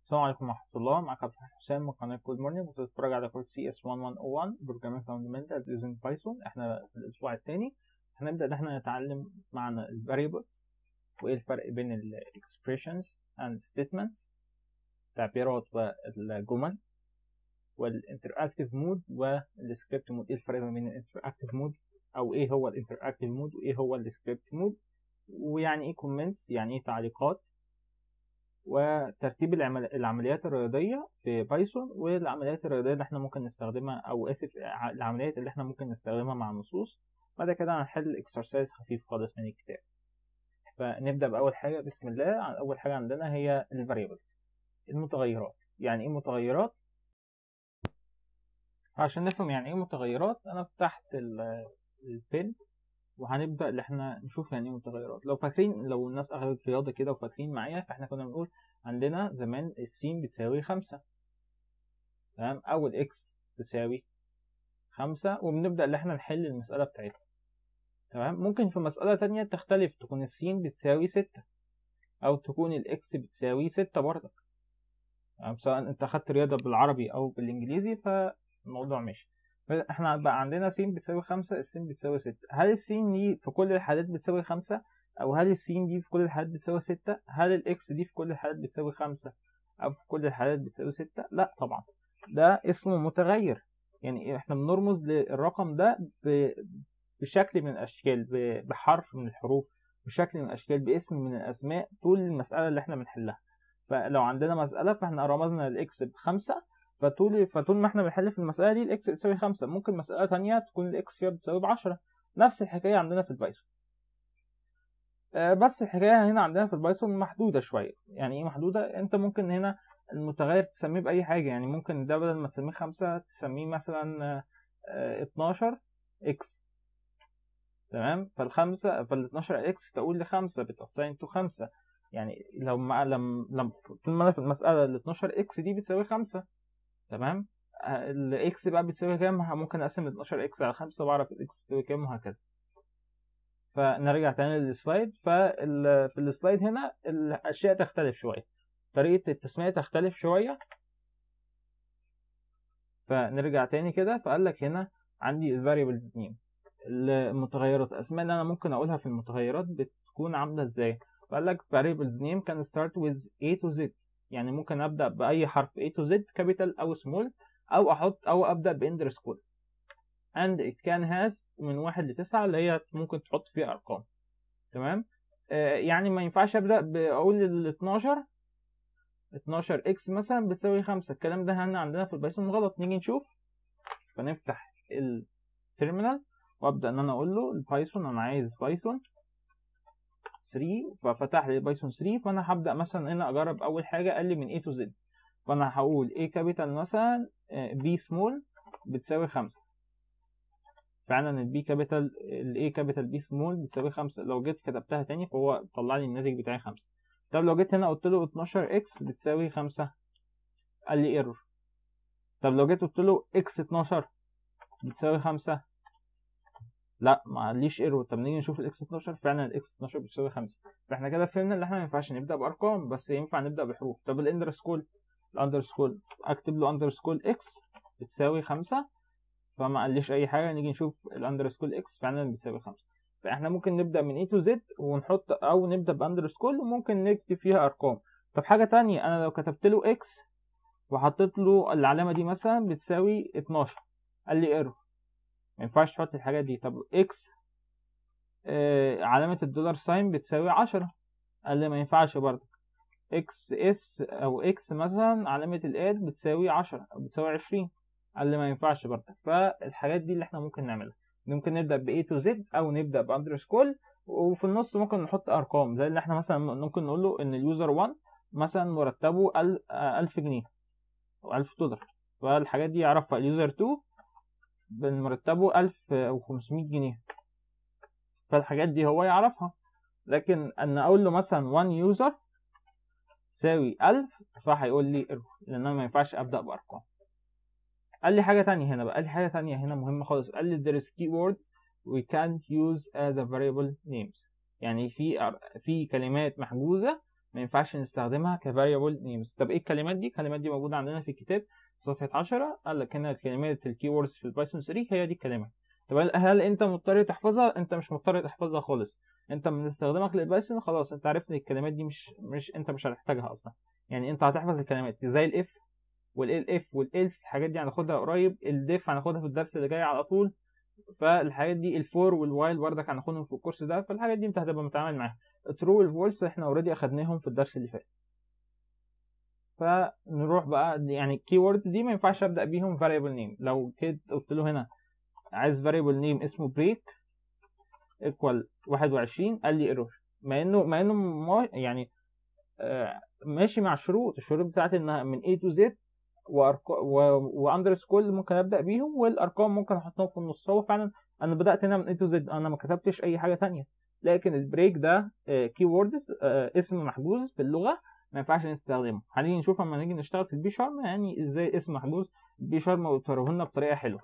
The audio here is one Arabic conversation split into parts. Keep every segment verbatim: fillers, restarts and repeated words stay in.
السلام عليكم ورحمة الله. معك عبد الحسين حسام من قناة كود مورنينج، وبتتفرج على كورس سي اس واحد واحد صفر واحد Programming Fundamentals using Python. احنا في الأسبوع الثاني هنبدأ إن احنا نتعلم معنى ال Variables وإيه الفرق بين ال Expressions and Statements، التعبيرات والجمل، وال Interactive Mode وال Script Mode. إيه الفرق بين ال Interactive Mode أو إيه هو ال Interactive Mode وإيه هو ال Script Mode، ويعني إيه Comments، يعني إيه تعليقات، وترتيب العمليات الرياضية في بايثون، والعمليات الرياضية اللي احنا ممكن نستخدمها أو آسف العمليات اللي احنا ممكن نستخدمها مع النصوص. بعد كده هنحل اكسرسايز خفيف خالص من الكتاب. فنبدأ بأول حاجة بسم الله. أول حاجة عندنا هي الفاريبلز، المتغيرات. يعني إيه متغيرات؟ عشان نفهم يعني إيه متغيرات أنا فتحت البين وهنبدأ اللي احنا نشوف يعني ايه متغيرات. لو فاكرين، لو الناس أخذت رياضة كده وفاكرين معايا، فاحنا كنا بنقول عندنا زمان السين بتساوي خمسة، تمام، أو الإكس تساوي خمسة، وبنبدأ اللي احنا نحل المسألة بتاعتنا، تمام. ممكن في مسألة تانية تختلف، تكون السين بتساوي ستة أو تكون الإكس بتساوي ستة برضك، تمام، سواء أنت أخدت رياضة بالعربي أو بالإنجليزي فالموضوع ماشي. احنا بقى عندنا س بتساوي خمسة، السين بتساوي ستة. هل السين دي في كل الحالات بتساوي خمسة؟ أو هل السين دي في كل الحالات بتساوي ستة؟ هل الإكس دي في كل الحالات بتساوي خمسة أو في كل الحالات بتساوي ستة؟ لا طبعا، ده اسمه متغير. يعني احنا بنرمز للرقم ده بشكل من الأشكال، بحرف من الحروف، بشكل من الأشكال، باسم من الأسماء، طول المسألة اللي احنا بنحلها. فلو عندنا مسألة فاحنا رمزنا للإكس بخمسة، فطول فطول ما احنا بنحل في المسألة دي الإكس بتساوي خمسة. ممكن مسألة تانية تكون الإكس فيها بتساوي بعشرة. نفس الحكاية عندنا في البايثون، آه بس الحكاية هنا عندنا في البايثون محدودة شوية. يعني ايه محدودة؟ انت ممكن هنا المتغير تسميه بأي حاجة. يعني ممكن ده بدل ما تسميه خمسة تسميه مثلا آه اتناشر إكس، تمام. فالخمسة فال اتناشر إكس تقول لخمسة بتأساين تو خمسة. يعني لو ما لم لم طول ما انا في المسألة ال اتناشر إكس دي بتساوي خمسة، تمام. الاكس بقى بتساوي كام؟ ممكن اقسم اتناشر اكس على خمسة واعرف الاكس بتساوي كام، وهكذا. فنرجع تاني للسلايد. ففي السلايد هنا الاشياء تختلف شويه، طريقه التسميه تختلف شويه. فنرجع تاني كده، فقال لك هنا عندي الفاريبلز نيم، المتغيرات، الاسماء اللي انا ممكن اقولها في المتغيرات بتكون عامله ازاي. فقال لك variables name can start with A to Z. يعني ممكن ابدا باي حرف A to Z، كابيتال او سمول، او احط او ابدا باندرسكور. and it can has من واحد لتسعة، اللي هي ممكن تحط فيها ارقام، تمام. آه يعني ما ينفعش ابدا باقول ال اتناشر اتناشر اكس مثلا بتساوي خمسة. الكلام ده هنا عندنا في البايثون غلط. نيجي نشوف. فنفتح التيرمينال وابدا ان انا اقول له البايثون انا عايز بايثون ثري، ففتح لي بايثون ثري. فانا هبدا مثلا هنا اجرب اول حاجه، قال لي من A to Z، فانا هقول A كابيتال مثلا B سمول بتساوي خمسة. فعلا البي كابيتال الاي كابيتال بي سمول بتساوي خمسة. لو جيت كتبتها تاني فهو طلع لي الناتج بتاعي خمسة. طب لو جيت هنا قلت له اتناشر اكس بتساوي خمسة، قال لي ايرور. طب لو جيت قلت له اكس اتناشر بتساوي خمسة، لا ما قاليش ايرور. طب نيجي نشوف الاكس اتناشر، فعلا الاكس اتناشر بتساوي خمسة. فاحنا كده فهمنا ان احنا ما ينفعش نبدا بارقام، بس ينفع نبدا بحروف. طب الاندرسكول، الاندرسكول اكتب له اندرسكول اكس بتساوي خمسة، فما قاليش اي حاجه. نيجي نشوف الاندرسكول اكس فعلا بتساوي خمسة. فاحنا ممكن نبدا من A to Z ونحط، او نبدا باندرسكول وممكن نكتب فيها ارقام. طب حاجه تانية، انا لو كتبت له اكس وحطيت له العلامه دي مثلا بتساوي اتناشر، قال لي ايرور، ما ينفعش تحط الحاجات دي. طب اكس آه علامه الدولار ساين بتساوي عشرة، قال لي ما ينفعش برضه. اكس اس او اكس مثلا علامه الاد بتساوي عشرة او بتساوي عشرين، قال لي ما ينفعش برضه. فالحاجات دي اللي احنا ممكن نعملها، ممكن نبدا ب A to Z او نبدا باندرسكول، وفي النص ممكن نحط ارقام، زي اللي احنا مثلا ممكن نقول له ان اليوزر واحد مثلا مرتبه ألف جنيه او ألف دولار، فالحاجات دي يعرفها. اليوزر اتنين مرتبه ألف وخمسمية جنيه، فالحاجات دي هو يعرفها. لكن ان اقول له مثلا واحد يوزر تساوي ألف، فهيقول لي ايرور، لان انا ما ينفعش ابدا بارقام. قال لي حاجه تانية هنا بقى، قال لي حاجه تانية هنا مهمه خالص. قال لي there is keywords we can't use as a variable names. يعني في في كلمات محجوزه ما ينفعش نستخدمها كفاريبل نيمز. طب ايه الكلمات دي؟ الكلمات دي موجوده عندنا في الكتاب صفحه عشرة. قال لك هنا كلمات الكي ووردز في البايثون ثلاثة هي دي الكلمات. طب هل انت مضطر تحفظها؟ انت مش مضطر تحفظها خالص. انت من استخدامك للبايثون خلاص انت عرفت ان الكلمات دي مش مش انت مش هتحتاجها اصلا. يعني انت هتحفظ الكلمات زي الاف والال اف والالس، الحاجات دي هناخدها قريب. الديف هناخدها في الدرس اللي جاي على طول. فالحاجات دي الفور والوايل بردك هناخدهم في الكورس ده، فالحاجات دي انت هتبقى متعامل معاها. الترو والفولس احنا اوريدي اخدناهم في الدرس اللي فات. فنروح بقى يعني الكي ووردز دي ما ينفعش ابدا بيهم فاريبل نيم. لو كده قلت له هنا عايز فاريبل نيم اسمه بريك ايكوال واحد وعشرين، قال لي ايرور. مع انه مع انه ما يعني آه ماشي مع الشروط الشروط بتاعت انها من A to Z واندرسكول ممكن ابدا بيهم، والارقام ممكن احطهم في النص. هو فعلا انا بدات هنا من A to Z، انا ما كتبتش اي حاجه تانية. لكن البريك ده كي ووردز اسم محجوز في اللغه ما ينفعش نستخدمه. هنيجي نشوف اما نيجي نشتغل في البي شارم يعني ازاي اسم محجوز البي شارم بيطرحه لنا بطريقه حلوه.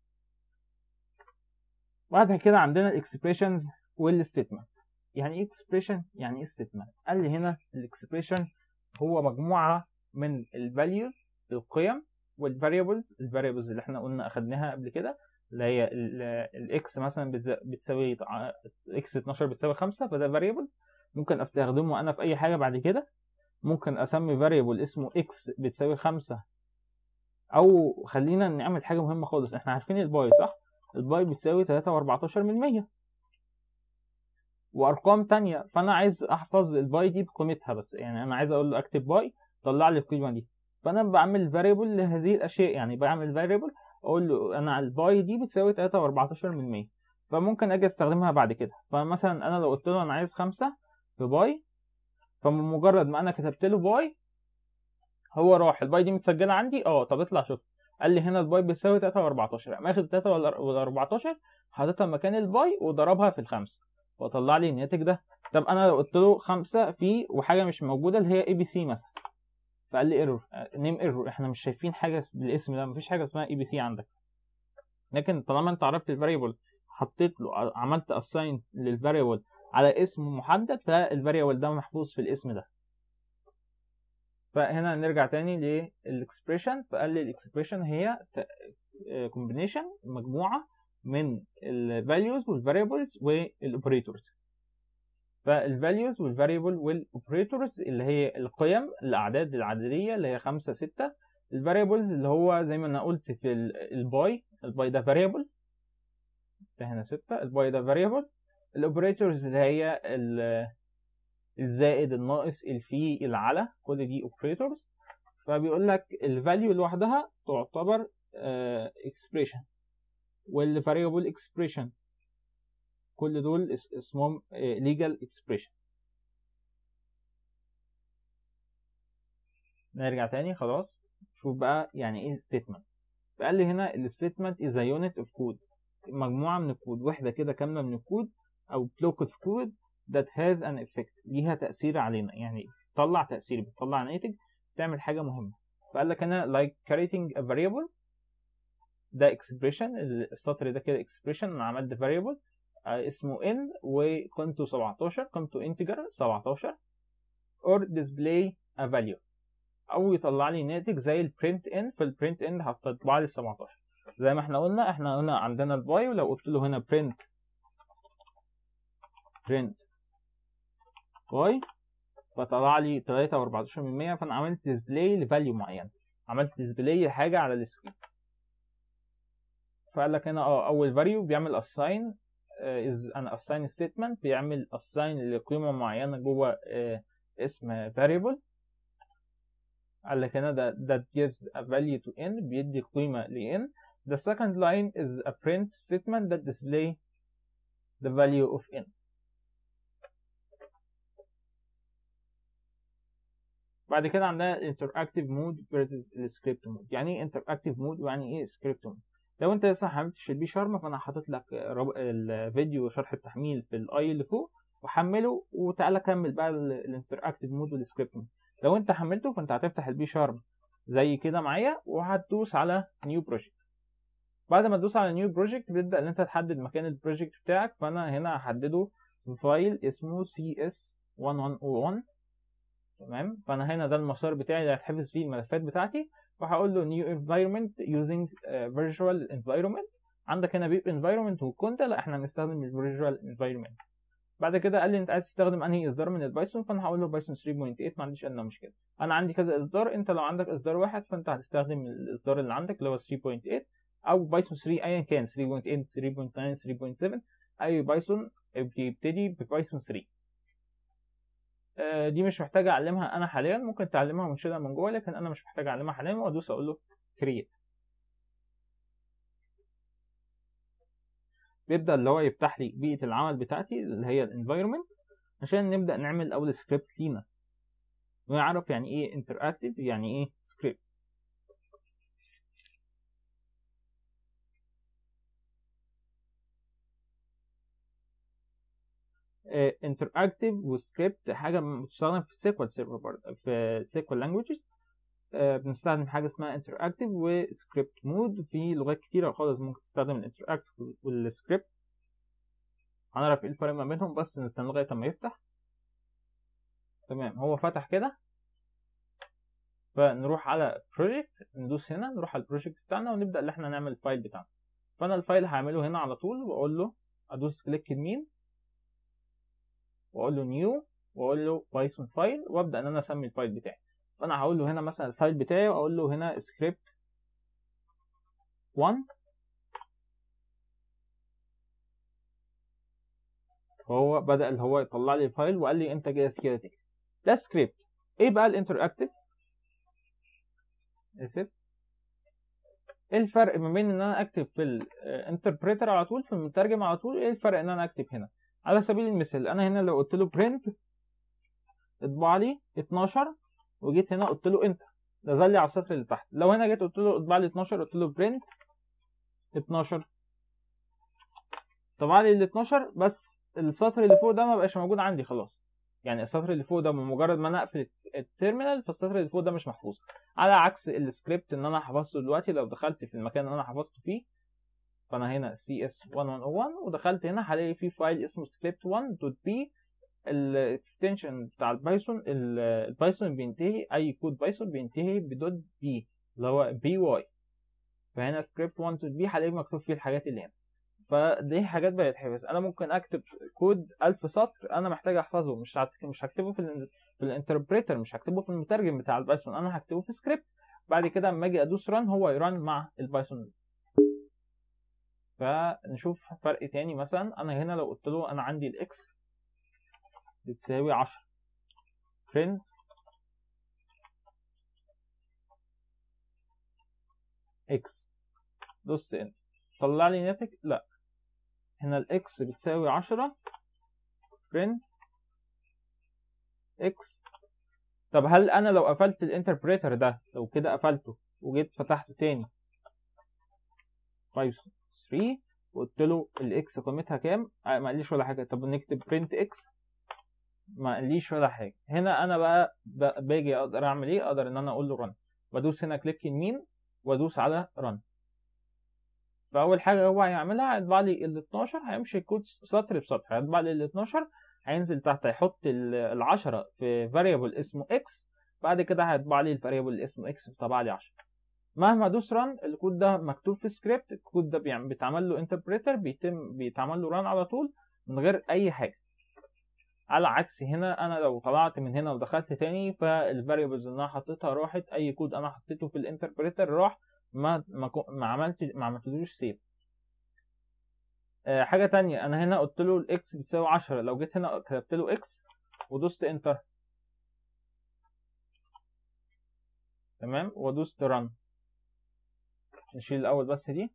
بعد كده عندنا الاكسبريشنز والستيتمنت. يعني ايه اكسبريشن؟ يعني ايه ستيتمنت؟ قال لي هنا الاكسبريشن هو مجموعه من الفاليوز القيم والفاريبلز. الفاريبلز اللي احنا قلنا اخدناها قبل كده اللي هي الاكس مثلا بتساوي اكس اتناشر بتساوي خمسة، فده فاريبل ممكن استخدمه انا في اي حاجه بعد كده. ممكن اسمي فاريبل اسمه اكس بتساوي خمسة، او خلينا نعمل حاجه مهمه خالص. احنا عارفين الباي صح؟ الباي بتساوي تلاتة واربعتاشر من مية وارقام تانية. فانا عايز احفظ الباي دي بقيمتها بس، يعني انا عايز اقول له اكتب باي طلع لي القيمه دي. فانا بعمل فاريبل لهذه الاشياء، يعني بعمل فاريبل اقول له انا الباي دي بتساوي تلاتة واربعتاشر من مية، فممكن اجي استخدمها بعد كده. فمثلا انا لو قلت له انا عايز خمسة في باي، فمجرد ما انا كتبت له باي هو راح الباي دي متسجله عندي. اه طب اطلع شوف، قال لي هنا الباي بتساوي تلاتة واربعتاشر، قام اخد تلاتة واربعتاشر حاططها مكان الباي وضربها في الخمسه وطلع لي الناتج ده. طب انا لو قلت له خمسة في وحاجه مش موجوده اللي هي اي بي سي مثلا، فقال لي ايرور نيم ايرور، احنا مش شايفين حاجه بالاسم ده، مفيش حاجه اسمها اي بي سي عندك. لكن طالما انت عرفت الفاريبل حطيت له عملت اساين للفاريبل على اسم محدد، فالفاريبل ده محفوظ في الاسم ده. فهنا نرجع تاني للاكسبريشن. فقال لي الاكسبريشن هي كومبينيشن مجموعه من الفاليوز والفاريبلز والاوبريتورز. فالفاليوز والفاريبل والاوبريتورز اللي هي القيم الاعداد العدديه اللي هي خمسة ستة. الفاريبلز اللي هو زي ما انا قلت في الباي، الباي ده فاريبل ده هنا ستة، الباي ده فاريبل. الاوبريتورز اللي هي الزائد الناقص الفي العلى، كل دي اوبريتورز. فبيقول لك الفاليو لوحدها تعتبر اكسبريشن والفاريبل اكسبريشن، كل دول اسمهم ليجال اكسبريشن. نرجع تاني خلاص شوف بقى يعني ايه ستيتمنت. فقال لي هنا الستيتمنت از يونت اوف كود، مجموعه من الكود، وحده كده كامله من الكود او بلوك اوف كود that has an effect، ليها تاثير علينا، يعني بتطلع تاثير، بتطلع ناتج، بتعمل حاجه مهمه. فقال لك هنا like creating a variable، ده expression، السطر ده كده expression. انا عملت variable اسمه n وقيمته سبعتاشر، قيمته integer سبعتاشر، or display a value، او يطلع لي ناتج زي البرنت ان. في البرنت ان هتطبع لي سبعتاشر زي ما احنا قلنا. احنا قلنا عندنا الباي، ولو قلت له هنا برنت برنت باي فطلع لي تلاتة واربعتاشر من مية. فانا عملت ديسبلاي لفاليو معين، عملت ديسبلاي لحاجه على السكرين. فقال لك هنا اه اول فاليو بيعمل assign از ان assign statement، بيعمل assign لقيمه معينه جوه uh, اسم variable. قال لك هنا that, that gives a value to n، بيدي قيمه ل n. The second line is a print statement that display the value of n. بعد كده عندنا interactive mode versus script mode. يعني ايه interactive mode ويعني ايه script mode؟ لو انت لسه ما حملتش البي شارم فانا حاطط لك الفيديو شرح التحميل في الاي اللي فوق، وحمله وتعالى كمل بقى الانتراكتيف مود والسكريبت مود. لو انت حملته فانت هتفتح البي شارم زي كده معايا وهتدوس على نيو بروجكت. بعد ما تدوس على نيو بروجكت بتبدا ان انت تحدد مكان البروجكت بتاعك. فانا هنا هحدده في فايل اسمه سي اس واحد واحد صفر واحد تمام. فانا هنا ده المسار بتاعي اللي هتحفظ فيه الملفات بتاعتي، وهقول له new environment using uh, virtual environment. عندك هنا بيب environment وكونتا، لا احنا هنستخدم الفيرتشوال environment. بعد كده قال لي انت عايز تستخدم انهي اصدار من البايثون، فانا هقول له بايثون ثري بوينت ايت، ما عنديش ادنى مشكله. انا عندي كذا اصدار، انت لو عندك اصدار واحد فانت هتستخدم الاصدار اللي عندك اللي هو ثري بوينت ايت او بايثون ثري ايا كان، ثري بوينت ايت ثري بوينت ناين ثري بوينت سفن، اي بايثون بيبتدي ببايثون ثري. دي مش محتاج اعلمها انا حاليا، ممكن تعلمها وتشيلها من جوه، لكن انا مش محتاج اعلمها حاليا. وادوس اقول له كرييت. بيبدا اللي هو يفتح لي بيئه العمل بتاعتي اللي هي الانفايرمنت، عشان نبدا نعمل اول سكريبت لينا ونعرف يعني ايه انتراكتيف، يعني ايه سكريبت. انتراكتيف وسكريبت حاجه بتستخدم في السيكوال سيرفر برضه، في سيكوال لانجويجز بنستخدم حاجه اسمها انتراكتيف وسكريبت مود. في لغات كتيره خالص ممكن تستخدم الانتراكتيف والسكريبت، هنعرف ايه الفرق ما بينهم، بس نستنى لغايه اما يفتح. تمام، هو فتح كده. فنروح على بروجكت، ندوس هنا نروح على البروجكت بتاعنا ونبدا اللي احنا نعمل الفايل بتاعنا. فانا الفايل هعمله هنا على طول، واقول له ادوس كليك يمين واقول له نيو واقول له بايثون فايل، وابدا ان انا اسمي الفايل بتاعي. فانا هقول له هنا مثلا الفايل بتاعي، واقول له هنا سكريبت واحد. فهو بدا اللي هو يطلع لي الفايل وقال لي انت جاهز كده تكتب. ده سكريبت. ايه بقى الانتراكتيف؟ اسف، ايه الفرق ما بين ان انا اكتب في الانتربريتر على طول، في المترجم على طول؟ ايه الفرق ان انا اكتب هنا؟ على سبيل المثال انا هنا لو قلت له برنت اطبع لي اتناشر، وجيت هنا قلت له انتر، نزل لي على السطر اللي تحت. لو هنا جيت قلت له اطبع لي اتناشر، قلت له برنت اتناشر، طبع لي ال اتناشر، بس السطر اللي فوق ده ما بقاش موجود عندي خلاص. يعني السطر اللي فوق ده بمجرد ما انا اقفل التيرمينال فالسطر اللي فوق ده مش محفوظ، على عكس السكريبت ان انا حفظته دلوقتي. لو دخلت في المكان اللي انا حفظته فيه، فانا هنا سي اس واحد واحد واحد ودخلت هنا هلاقي فيه فايل اسمه سكريبت واحد دوت بي. الاكستنشن بتاع البايثون، البايثون بينتهي، اي كود بايثون بينتهي بدوت بي اللي هو بي واي. فهنا سكريبت واحد دوت بي هلاقي مكتوب فيه الحاجات اللي هنا. فدي حاجات بتتحفظ. انا ممكن اكتب كود ألف سطر انا محتاج احفظه، مش مش هكتبه في ال في الانتربريتر، مش هكتبه في المترجم بتاع البايثون، انا هكتبه في سكريبت. بعد كده اما اجي ادوس ران هو يران مع البايثون. فنشوف فرق تاني. مثلا انا هنا لو قلت له انا عندي الاكس بتساوي عشرة، print اكس، دوست انتر، طلع لي ناتج؟ لا، هنا الاكس بتساوي عشرة print اكس. طب هل انا لو قفلت الانتربريتر ده، لو كده قفلته وجيت فتحته تاني بايثون ثري وقلت له الاكس قيمتها كام، ما قاليش ولا حاجه. طب نكتب برنت اكس، ما قاليش ولا حاجه. هنا انا بقى باجي اقدر اعمل ايه؟ اقدر ان انا اقول له رن، بدوس هنا كليك يمين وادوس على رن. فاول حاجه هو هيعملها هيطبع لي ال اتناشر، هيمشي الكود سطر بسطر، هيطبع لي ال اتناشر، هينزل تحت هيحط ال عشرة في فاريبل اسمه اكس، بعد كده هيطبع لي الفاريبل اللي اسمه اكس طبع لي عشرة. مهما ادوس ران الكود ده مكتوب في سكريبت، الكود ده بيتعمل له انتربريتر، بيتم بيتعمل له ران على طول من غير اي حاجه. على عكس هنا انا لو طلعت من هنا ودخلت تاني فالفاريبلز اللي انا حطيتها راحت، اي كود انا حطيته في الانتربريتر راح، ما ما, ما عملت ما عملتلوش سيف. أه حاجه تانية، انا هنا قلت له الاكس بتساوي عشرة، لو جيت هنا كتبت له اكس ودوست انتر، تمام، ودوست ران. نشيل الاول بس دي.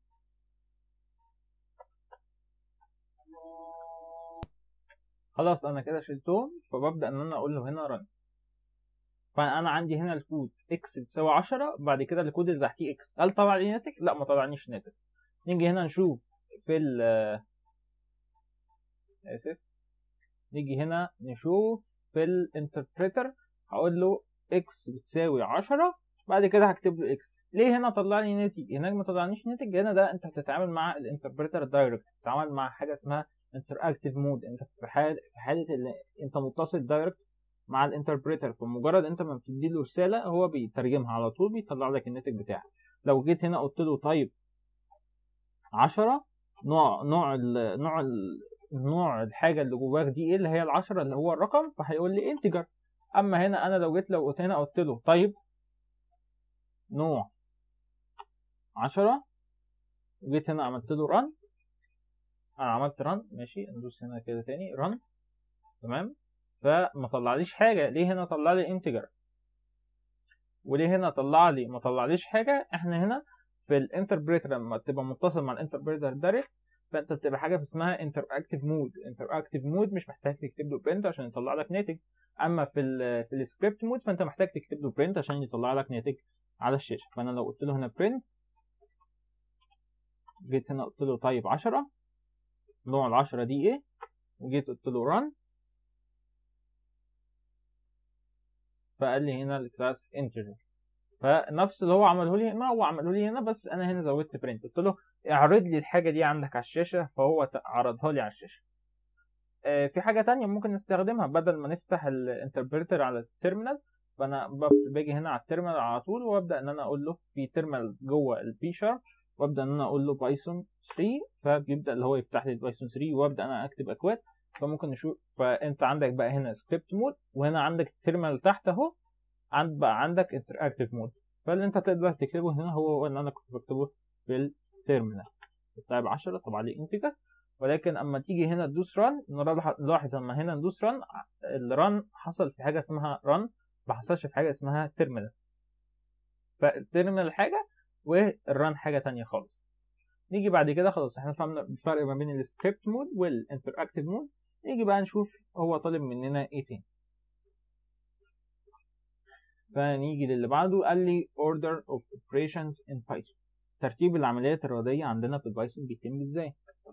خلاص انا كده شلتهم، فببدا ان انا اقول له هنا رن. فانا عندي هنا الكود اكس بتساوي عشرة، بعد كده الكود اللي تحتيه اكس، هل طلع لي ناتج؟ لا، ما طلعنيش ناتج. نيجي هنا نشوف في ال اسف نيجي هنا نشوف في الانتربريتر، هقول له اكس بتساوي عشرة، بعد كده هكتب له اكس. ليه هنا طلع لي ناتج؟ هناك ما طلعنيش ناتج. هنا ده انت هتتعامل مع الانتربريتر دايركت، بتتعامل مع حاجه اسمها انتراكتيف مود. انت في حاله في حاله اللي انت متصل دايركت مع الانتربريتر، فمجرد انت ما بتدي له رساله هو بيترجمها على طول، بيطلع لك الناتج بتاعك. لو جيت هنا قلت له طيب عشرة، نوع نوع ال نوع ال نوع الحاجه اللي جواك دي ايه، اللي هي العشرة اللي هو الرقم، فهيقول لي انتجر. اما هنا انا لو جيت لو قلت هنا قلت له طيب نوع عشرة، وجيت هنا عملت له رن، انا عملت رن ماشي، ندوس هنا كده تاني رن، تمام، فما طلعليش حاجه. ليه هنا طلع لي انتجر وليه هنا طلع لي ما طلعليش حاجه؟ احنا هنا في الانتربريتر لما تبقى متصل مع الانتربريتر دايركت، فانت بتبقى حاجه اسمها انتراكتيف مود. انتراكتيف مود مش محتاج تكتب له برنت عشان يطلع لك ناتج. اما في ال في السكريبت مود فانت محتاج تكتب له برنت عشان يطلع لك ناتج على الشاشه. فانا لو قلت له هنا برنت، جيت هنا قلت له طيب عشرة، نوع ال عشرة دي ايه، وجيت قلت له ران، فقال لي هنا الكلاس انتجر. فنفس اللي هو عمله لي هنا هو عمله لي هنا، بس انا هنا زودت برنت، قلت له اعرض لي الحاجه دي عندك على الشاشه، فهو عرضها لي على الشاشه. آه في حاجه تانية ممكن نستخدمها بدل ما نفتح الانتربريتر على التيرمينال، فانا باجي هنا على التيرمينال على طول، وابدا ان انا اقول له في تيرمينال جوه البي شارب، وابدا ان انا اقول له بايثون ثري، فبيبدا اللي هو يفتح لي البايثون ثري، وابدا انا اكتب اكواد. فممكن نشوف، فانت عندك بقى هنا سكريبت مود، وهنا عندك التيرمينال تحت اهو، عند بقى عندك انتراكتيف مود. فاللي انت تقدر تكتبه هنا هو هو اللي انا كنت بكتبه في التيرمينال. طيب عشرة طبعا ليه انتجر، ولكن اما تيجي هنا تدوس ران، نلاحظ اما هنا ندوس ران، الران حصل في حاجه اسمها ران، ما حصلش في حاجه اسمها تيرمينال. فالتيرمينال حاجه والران حاجه تانية خالص. نيجي بعد كده خلاص احنا فهمنا الفرق ما بين السكريبت مود والانتراكتيف مود. نيجي بقى نشوف هو طالب مننا ايه تاني. فنيجي للي بعده، قال لي order of operations in Python. ترتيب العمليات الرياضية عندنا في البايثون بيتم ازاي؟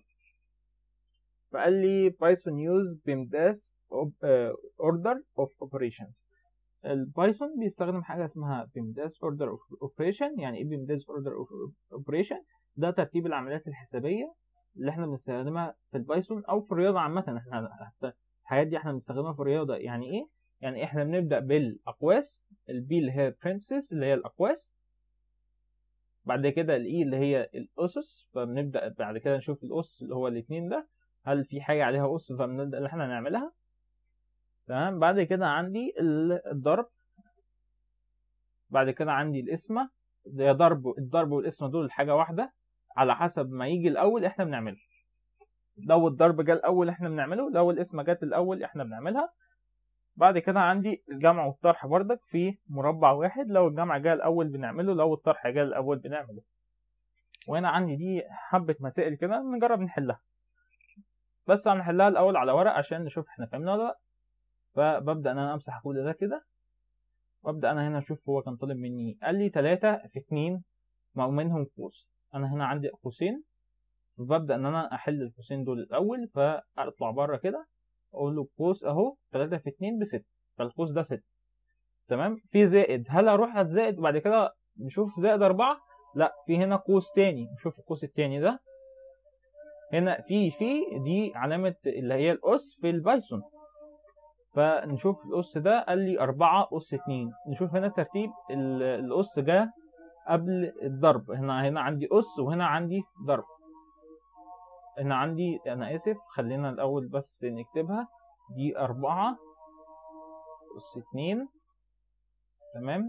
فقال لي Python use بيمداس order of operations. البايثون بيستخدم حاجة اسمها بيمداس order of operation. يعني ايه بيمداس order of operation؟ ده ترتيب العمليات الحسابية اللي احنا بنستخدمها في البايثون او في الرياضة عامة. احنا حتى الحاجات دي احنا بنستخدمها في الرياضة. يعني ايه؟ يعني احنا بنبدأ بالاقواس، البي اللي هي برنسس اللي هي الاقواس، بعد كده الاي اللي هي الاسس، فبنبدأ بعد كده نشوف الاس اللي هو الاثنين ده هل في حاجة عليها اس، فبنبدأ اللي احنا نعملها. تمام. بعد كده عندي الضرب، بعد كده عندي القسمة. ده ضرب، الضرب والقسمة دول حاجة واحدة على حسب ما يجي الأول احنا بنعمله. لو الضرب جه الأول احنا بنعمله، لو القسمة جت الأول احنا بنعملها. بعد كده عندي الجمع والطرح بردك في مربع واحد، لو الجمع جه الأول بنعمله، لو الطرح جه الأول بنعمله. وهنا عندي دي حبة مسائل كده نجرب نحلها، بس هنحلها الأول على ورق عشان نشوف احنا فهمنا ولا لأ. فببدأ إن أنا أمسح كل ده كده، وابدا انا هنا اشوف هو كان طالب مني. قال لي تلاتة في اتنين منهم قوس، انا هنا عندي قوسين، وببدا ان انا احل القوسين دول الاول. فاطلع بره كده اقول له قوس اهو تلاتة في اتنين بستة، فالقوس ده ستة. تمام. في زائد، هل اروح على الزائد وبعد كده نشوف زائد أربعة؟ لا، في هنا قوس تاني، نشوف القوس التاني ده. هنا في في دي علامه اللي هي الاس في البايثون، فنشوف الأس ده. قال لي أربعة أس اتنين. نشوف هنا ترتيب الأس جه قبل الضرب. هنا هنا عندي أس وهنا عندي ضرب. هنا عندي، أنا آسف، خلينا الأول بس نكتبها. دي أربعة أس اتنين، تمام،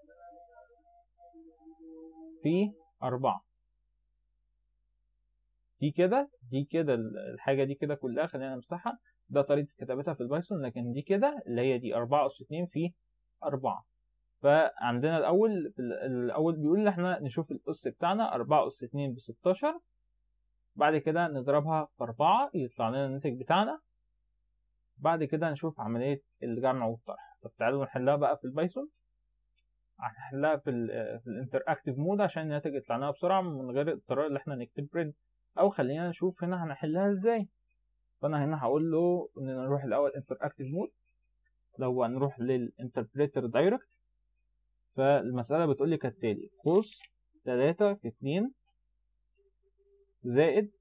في أربعة. دي كده دي كده الحاجة دي كده كلها خلينا نمسحها. ده طريقة كتابتها في البايثون، لكن دي كده اللي هي دي أربعة أس اتنين في أربعة. فعندنا الاول الاول بيقول ان احنا نشوف الاس بتاعنا أربعة اس اتنين ب ستاشر، بعد كده نضربها في أربعة يطلع لنا الناتج بتاعنا. بعد كده نشوف عمليه الجمع والطرح. طب تعالوا نحلها بقى في البايثون. هنحلها في ال في الانتراكتيف مود عشان الناتج يطلع لنا بسرعه من غير اضطرار ان احنا نكتب برنت. او خلينا نشوف هنا هنحلها ازاي. فانا هنا هقول له ان نروح الاول انتراكتيف مود، لو هنروح للانتربريتر دايركت. فالمسألة بتقول لي كالتالي: قوس تلاتة في اتنين زائد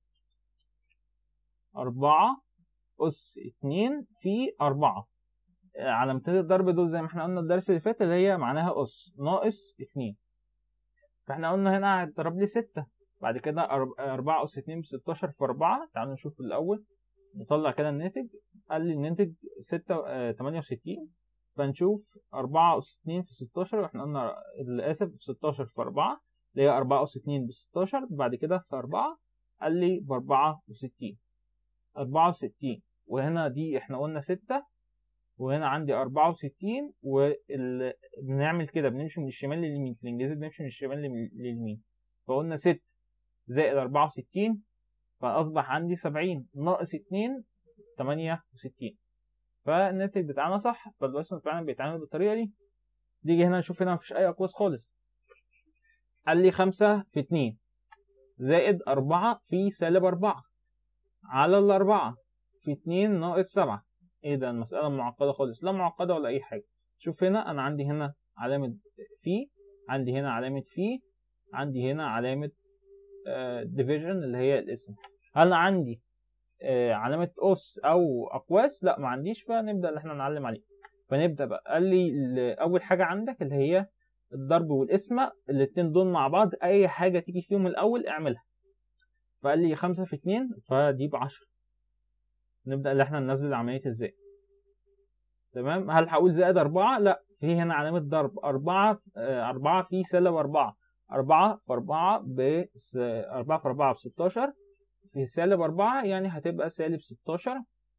أربعة أس اتنين في أربعة. علامتين الضرب دول زي ما احنا قلنا الدرس اللي فات اللي هي معناها أس ناقص اتنين. فاحنا قلنا هنا هيضرب لي ستة، بعد كده أربعة أس اتنين بستاشر في أربعة. تعالوا نشوف الأول نطلع كده الناتج. قال لي الناتج ستة تمانية وستين، فنشوف أربعة أس اتنين في ستاشر، واحنا قلنا آسف ستاشر في أربعة اللي هي أربعة أس اتنين بستاشر، بعد كده في أربعة قال لي بأربعة وستين. أربعة وستين وهنا دي احنا قلنا ستة، وهنا عندي أربعة وستين، وبنعمل كده بنمشي من الشمال لليمين، في الإنجليزي بنمشي من الشمال لليمين. فقلنا ستة زائد أربعة وستين فأصبح عندي سبعين ناقص اتنين تمانية وستين. فالناتج بتاعنا صح، فالبايثون فعلا بيتعامل بالطريقة دي. نيجي هنا نشوف، هنا مفيش أي أقواس خالص. قال لي خمسة في اتنين زائد أربعة في سالب أربعة على الأربعة في اتنين ناقص سبعة. ايه ده؟ المسألة معقدة خالص؟ لا معقدة ولا أي حاجة. شوف هنا أنا عندي هنا علامة في، عندي هنا علامة في، عندي هنا علامة ديفيجن اللي هي الاسم. هل عندي آه علامة أس أو أقواس؟ لا ما عنديش. فنبدأ اللي احنا نعلم عليه. فنبدأ بقى. قال لي أول حاجة عندك اللي هي الضرب والقسمة، الاتنين دول مع بعض أي حاجة تيجي فيهم الأول اعملها. فقال لي خمسة في اتنين فدي بعشرة. نبدأ اللي احنا ننزل العملية ازاي. تمام. هل هقول زائد أربعة؟ لا، في هنا علامة ضرب. أربعة أربعة في سالب أربعة، أربعة في أربعة ب أربعة في أربعة بستاشر في سالب أربعة يعني هتبقى سالب ستاشر.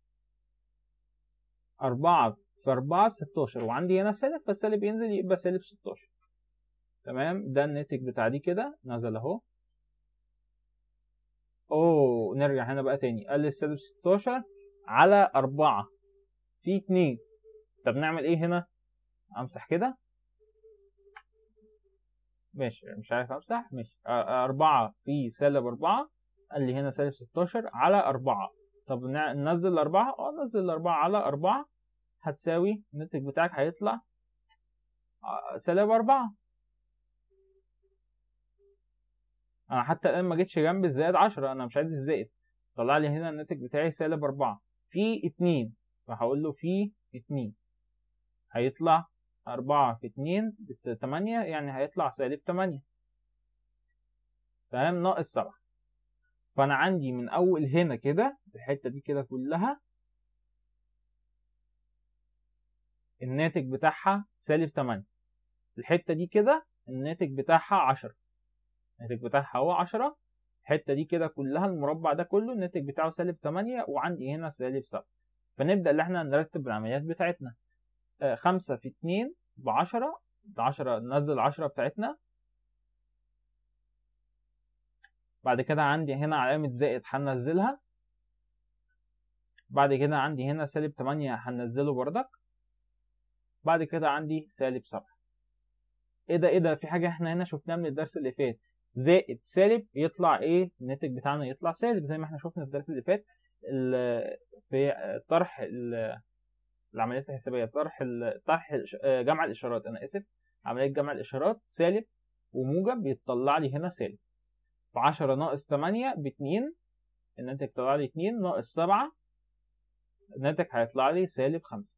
أربعة في أربعة بستاشر، وعندي هنا سالب فالسالب ينزل يبقى سالب ستاشر. تمام. ده الناتج بتاع دي كده نزل اهو. اوه نرجع هنا بقى تاني. قال لي السالب ستاشر على أربعة في اتنين. طب نعمل ايه هنا؟ امسح كده. ماشي مش عارف امسح. ماشي أربعة في سالب أربعة. قال لي هنا سالب ستاشر على أربعة. طب ننزل الأربعة. اه ننزل الأربعة على أربعة هتساوي الناتج بتاعك هيطلع سالب أربعة. أنا حتى الآن ما جيتش جنب الزائد عشرة، أنا مش عايز الزائد. طلع لي هنا الناتج بتاعي سالب أربعة في اتنين، فهقول له في اتنين هيطلع أربعة في اتنين تمانية، يعني هيطلع سالب تمانية. تمام. ناقص سبعة. فأنا عندي من أول هنا كده الحتة دي كده كلها الناتج بتاعها سالب تمانية. الحتة دي كده الناتج بتاعها عشرة. الناتج بتاعها هو عشرة. الحتة دي كده كلها المربع ده كله الناتج بتاعه سالب تمانية، وعندي هنا سالب سبعة. فنبدأ اللي احنا نرتب العمليات بتاعتنا. آه خمسة في اتنين بعشرة. عشرة ننزل عشرة بتاعتنا. بعد كده عندي هنا علامة زائد هننزلها. بعد كده عندي هنا سالب تمانية هننزله بردك. بعد كده عندي سالب سبعة. ايه ده ايه ده في حاجة احنا هنا شفناها من الدرس اللي فات. زائد سالب يطلع ايه؟ الناتج بتاعنا يطلع سالب زي ما احنا شفنا في الدرس اللي فات. في طرح العمليات الحسابية، طرح طرح جمع الاشارات، انا اسف، عملية جمع الاشارات سالب وموجب بيطلع لي هنا سالب. ف عشرة ناقص تمانية ب اتنين، الناتج طلع لي اتنين ناقص سبعة، الناتج هيطلع لي سالب خمسة.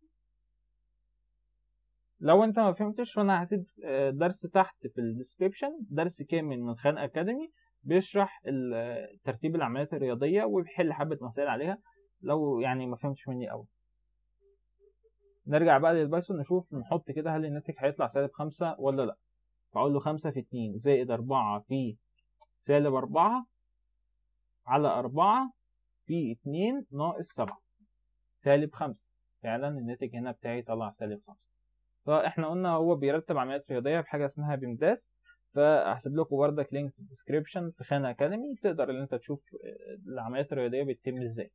لو انت ما فهمتش فانا هسيب درس تحت في الديسكريبشن، درس كامل من خان اكاديمي بيشرح ترتيب العمليات الرياضيه وبيحل حبه مسائل عليها لو يعني ما فهمتش مني قوي. نرجع بقى للبايثون نشوف نحط كده هل الناتج هيطلع سالب خمسة ولا لا. فاقول له خمسة في اتنين زائد أربعة في سالب أربعة على أربعة في اتنين ناقص سبعة سالب خمسة. فعلا الناتج هنا بتاعي طلع سالب خمسة. فاحنا قلنا هو بيرتب عمليات رياضيه بحاجه اسمها بيمداس. فهسيب لكم بردك لينك في الديسكريبشن في خان اكاديمي تقدر ان انت تشوف العمليات الرياضيه بتتم ازاي.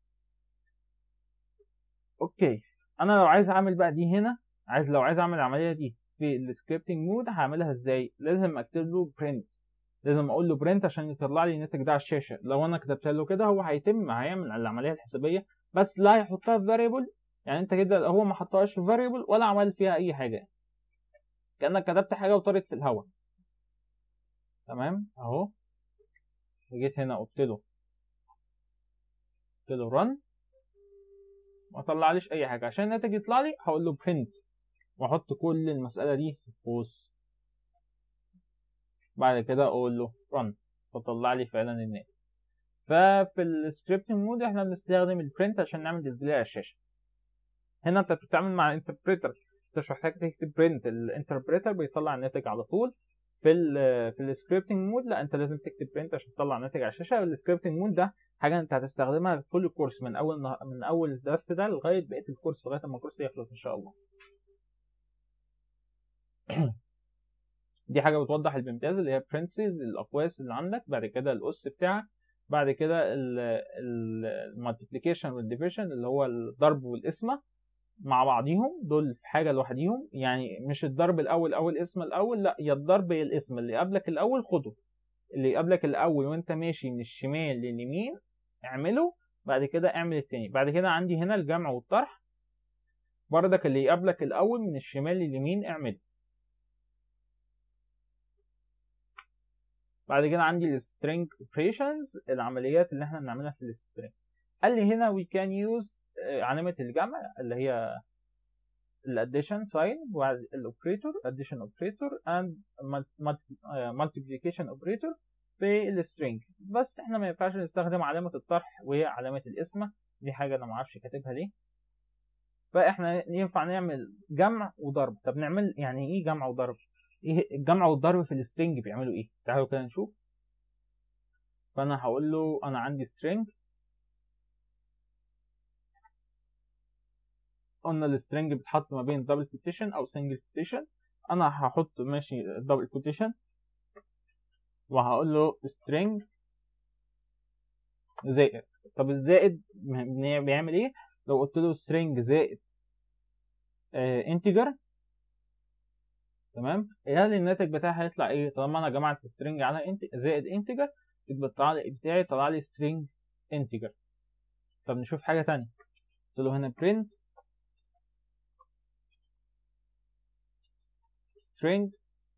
اوكي. انا لو عايز اعمل بقى دي هنا، عايز لو عايز اعمل العمليه دي في السكريبتنج مود هعملها ازاي؟ لازم اكتب له برنت. لازم اقول له برنت عشان يطلع لي الناتج ده على الشاشه. لو انا كتبت له كده هو هيتم هيعمل العمليه الحسابيه بس لا هيحطها في فاريبل. يعني انت كده هو ما حطهاش في فاريبل ولا عمل فيها اي حاجه، كانك كتبت حاجه وطارت في الهواء. تمام اهو. جيت هنا قلت له قلت له run. ما طلعليش اي حاجه. عشان الناتج يطلع لي هقول له print واحط كل المساله دي في قوس، بعد كده اقول له run فطلع لي فعلا الناتج. ففي السكريبتنج مود احنا بنستخدم البرنت عشان نعمل ديسبلاي على الشاشه. هنا انت بتتعامل مع الانتربريتر، انت مش محتاج تكتب برنت، الانتربريتر بيطلع الناتج على طول. في ال في السكريبتنج مود لا، انت لازم تكتب برنت عشان تطلع الناتج على الشاشه. السكريبتنج مود ده حاجه انت هتستخدمها في كل الكورس، من اول نه... من اول الدرس ده لغايه بقيه الكورس، لغايه اما الكورس يخلص ان شاء الله. دي حاجه بتوضح البامتياز اللي هي برنسز الاقواس اللي عندك، بعد كده الاس بتاعك، بعد كده المالتيبليكيشن والديفيجن اللي هو الضرب والقسمه مع بعضيهم، دول في حاجه لوحديهم. يعني مش الضرب الاول اول اسم الاول، لا، يا الضرب يا الاسم، اللي قبلك الاول خده، اللي قبلك الاول وانت ماشي من الشمال لليمين اعمله، بعد كده اعمل التاني. بعد كده عندي هنا الجمع والطرح، بردك اللي يقابلك الاول من الشمال لليمين اعمله. بعد كده عندي السترينج اوبريشنز، العمليات اللي احنا بنعملها في السترينج. قال لي هنا we can use علامة الجمع اللي هي الاديشن ساين، وبعد الاوبريتور addition operator and multiplication operator في السترينج. بس احنا ما ينفعش نستخدم علامة الطرح وهي علامة القسمة، دي حاجة انا ما اعرفش كاتبها ليه. فاحنا ينفع نعمل جمع وضرب. طب نعمل يعني ايه جمع وضرب؟ ايه الجمع والضرب في السترينج بيعملوا ايه؟ تعالوا كده نشوف. فانا هقول له انا عندي string، قلنا السترنج بتحط ما بين دبل كوتيشن او سنجل كوتيشن، انا هحط ماشي دبل كوتيشن وهقول له string زائد. طب الزائد بيعمل ايه؟ لو قلت له string زائد آه integer، تمام، هل الناتج بتاعي هيطلع ايه؟ طالما انا جمعت string على انت زائد integer، يبقى لي بتاعي طلع لي string integer. طب نشوف حاجه ثانيه، قلت له هنا print string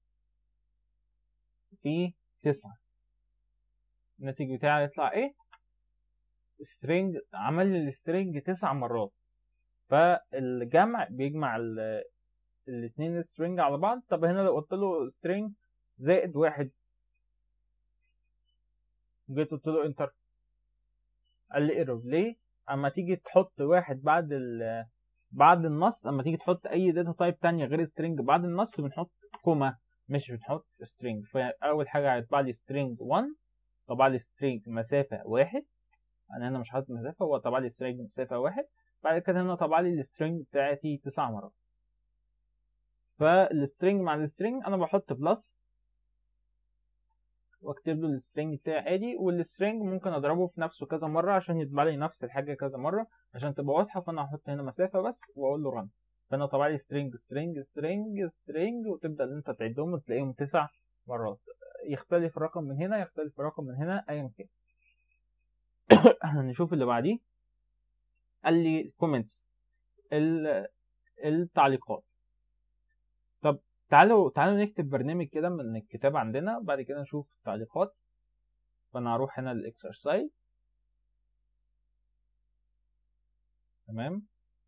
في تسعة، الناتج بتاعي هيطلع ايه؟ string، عمل لي السترنج تسع مرات. فالجمع بيجمع الاثنين string على بعض. طب هنا لو قلت له string زائد واحد، جيت قلت له انتر، قال لي ايرور. ليه؟ اما تيجي تحط واحد بعد ال بعد النص، اما تيجي تحط اي داتا تايب تانية غير string بعد النص بنحط كوما، مش بنحط string. فاول حاجه هيطبع لي string واحد، طبع لي string مسافه واحد، انا هنا مش حاطط مسافه، هو طبع لي string مسافه واحد. بعد كده هنا طبع لي السترنج بتاعتي تسع مرات. فالسترنج مع السترنج انا بحط بلس واكتب له السترنج بتاعي عادي، والسترنج ممكن اضربه في نفسه كذا مره عشان يطبع لي نفس الحاجه كذا مره عشان تبقى واضحه. فانا هحط هنا مسافه بس واقول له رن، فانا طبع لي string string string string، وتبدا ان انت تعدهم وتلاقيهم تسع مرات. يختلف الرقم من هنا، يختلف الرقم من هنا، ايا كان. نشوف اللي بعديه. قال لي comments، التعليقات. طب تعالوا تعالوا نكتب برنامج كده من الكتاب عندنا، بعد كده نشوف التعليقات. فانا هروح هنا للاكسرسايز، تمام،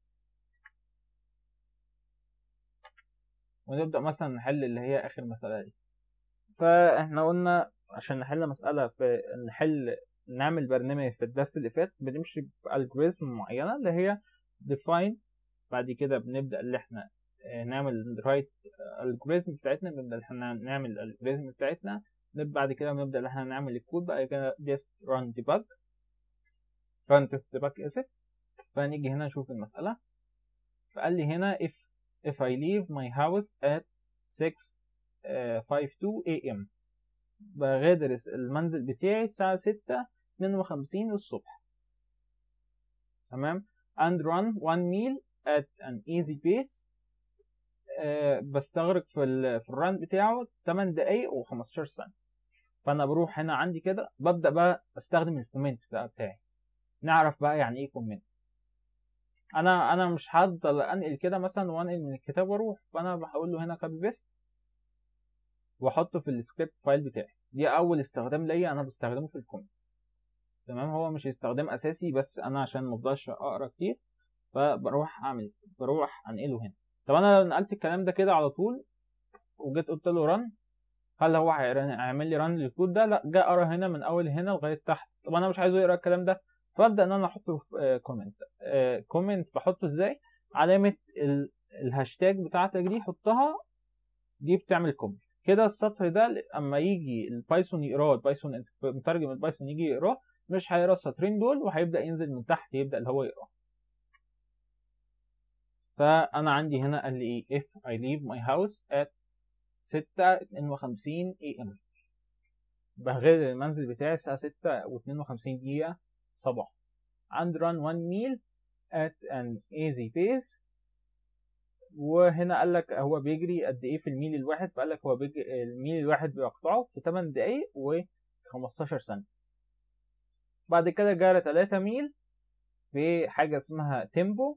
ونبدأ مثلا نحل اللي هي آخر مسألة دي. فاحنا قلنا عشان نحل مسألة في نحل نعمل برنامج في الدرس اللي فات بنمشي بألجوريزم معينة اللي هي define، بعد كده بنبدأ اللي احنا نعمل write الالجوريزم بتاعتنا، بنبدأ اللي احنا نعمل الالجوريزم بتاعتنا، بعد كده بنبدأ اللي احنا نعمل الكود، بعد كده just run debug run test debug اسف. فنيجي هنا نشوف المسألة. فقال لي هنا if if I leave my house at six fifty-two a m بغادر المنزل بتاعي الساعة ستة اتنين وخمسين الصبح، تمام، and run one meal at an easy pace، أه بستغرق في ال في الران بتاعه تمن دقايق و15 ثانية. فأنا بروح هنا عندي كده ببدأ بقى أستخدم الكومنت بتاعي. نعرف بقى يعني إيه كومنت. أنا أنا مش هفضل أنقل كده مثلا وأنقل من الكتاب وأروح، فأنا بقول له هنا كوبي بيست واحطه في السكريبت فايل بتاعي. دي اول استخدام ليا انا بستخدمه في الكومنت، تمام. هو مش استخدام اساسي بس انا عشان مفضلش اقرا كتير فبروح اعمل بروح انقله هنا. طب انا لو نقلت الكلام ده كده على طول وجيت قلت له رن، هل هو هيعمل لي رن للكود ده؟ لا، جه قرا هنا من اول هنا لغايه تحت. طب انا مش عايزه يقرا الكلام ده، فابدا ان انا احطه في كومنت. كومنت بحطه ازاي؟ علامه الهاشتاج بتاعتك دي حطها، دي بتعمل كومنت كده. السطر ده اما يجي البايثون يقراه، البايثون انت مترجم البايثون يجي يقراه، مش هيقرا السطرين دول وهيبدا ينزل من تحت يبدا اللي هو يقراه. فانا عندي هنا قال لي ايه؟ if I leave my house at ستة اتنين وخمسين اي ام، بغير المنزل بتاعي الساعة ستة واتنين وخمسين دقيقة صباحا. and run one meal at an easy pace. وهنا قال لك هو بيجري قد ايه في الميل الواحد، فقال لك هو بيجري الميل الواحد بيقطعه في تمن دقايق وخمستاشر ثانية. بعد كده جرى تلاتة ميل في حاجة اسمها تيمبو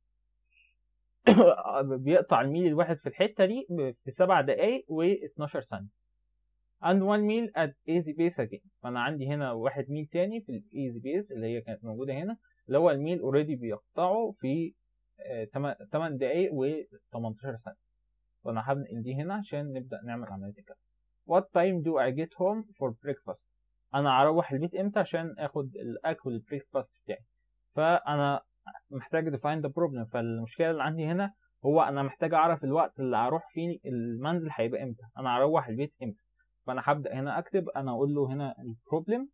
بيقطع الميل الواحد في الحتة دي في سبع دقايق واتناشر ثانية. and one meal at easy pace again. فأنا عندي هنا واحد ميل تاني في ال easy pace اللي هي كانت موجودة هنا، اللي هو الميل اوريدي بيقطعه في تمن دقايق وتمنتاشر ثانية. فأنا هنقل دي هنا عشان نبدأ نعمل عملية كده. What time do I get home for breakfast؟ أنا هروح البيت إمتى عشان آخد الأكل البريكفاست بتاعي؟ فأنا محتاج define the problem. فالمشكلة اللي عندي هنا هو أنا محتاج أعرف الوقت اللي هروح فيه المنزل هيبقى إمتى، أنا هروح البيت إمتى. فأنا هبدأ هنا أكتب، أنا أقول له هنا البروبلم